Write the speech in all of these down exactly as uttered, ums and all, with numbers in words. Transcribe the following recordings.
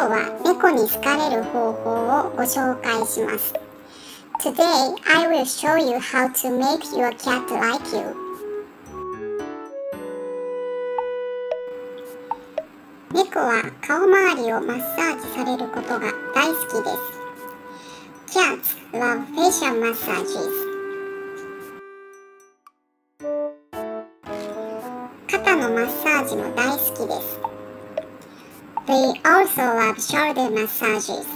日は猫に好かれる方法をご紹介します。Today, I will show you how to make your cat like you. 猫は顔周りをマッサージされることが大好きです。Cats love facial massages. 肩のマッサージも大好きです。They also love shoulder massages.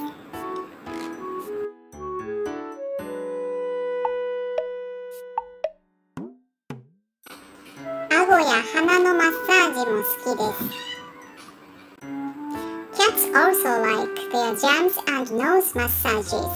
顎や鼻のマッサージも好きです。Cats also like their jams and nose massages.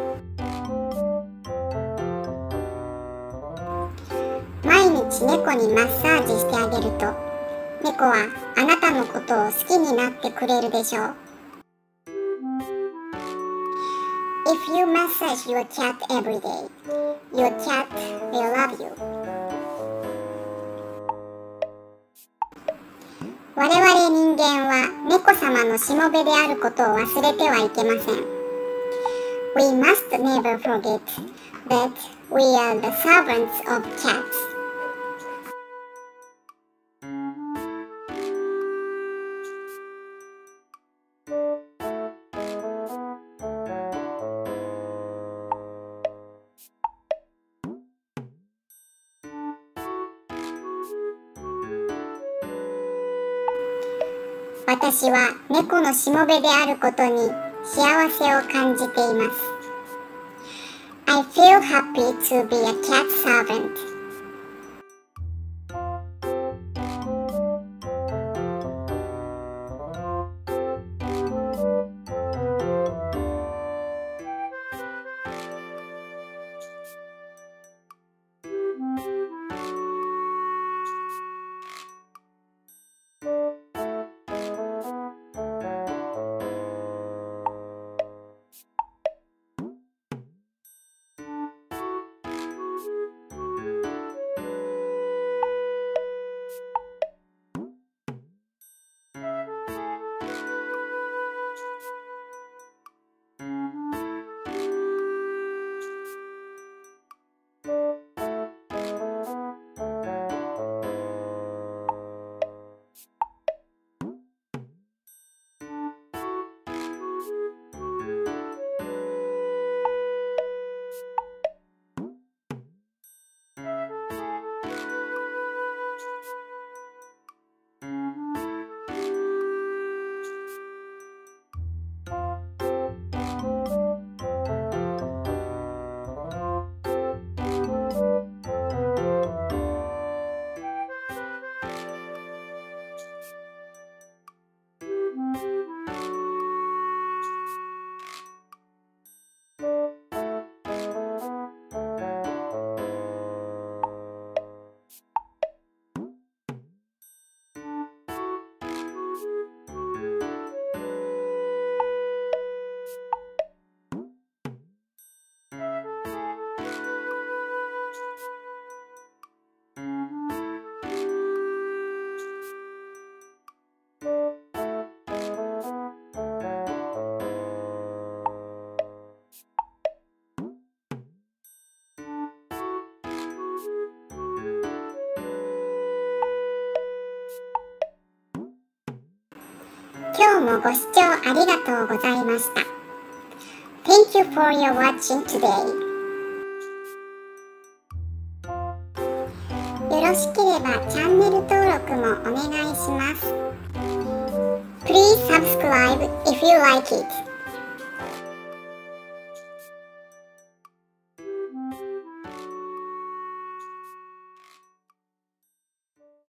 毎日猫にマッサージしてあげると、猫はあなたのことを好きになってくれるでしょう。If you massage your cat every day, your cat will love you. 我々人間は猫様のしもべであることを忘れてはいけません。We must never forget that we are the servants of cats. 私は猫のしもべであることに幸せを感じています。I feel happy to be a cat servant. 今日もご視聴ありがとうございました。Thank you for your watching today. よろしければチャンネル登録もお願いします。Please subscribe if you like it.